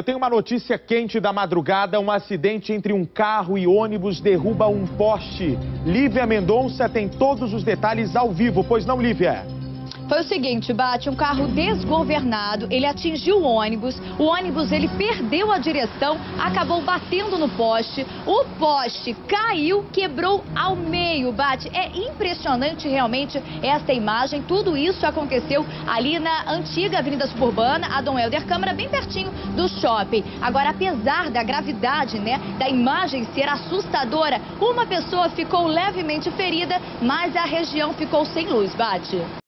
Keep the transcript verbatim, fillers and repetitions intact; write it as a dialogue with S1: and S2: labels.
S1: Eu tenho uma notícia quente da madrugada. Um acidente entre um carro e ônibus derruba um poste. Lívia Mendonça tem todos os detalhes ao vivo, pois não, Lívia?
S2: Foi o seguinte, Bate, um carro desgovernado, ele atingiu o ônibus, o ônibus ele perdeu a direção, acabou batendo no poste, o poste caiu, quebrou ao meio, Bate. É impressionante realmente esta imagem, tudo isso aconteceu ali na antiga Avenida Suburbana, a Dom Helder Câmara, bem pertinho do shopping. Agora, apesar da gravidade, né, da imagem ser assustadora, uma pessoa ficou levemente ferida, mas a região ficou sem luz, Bate.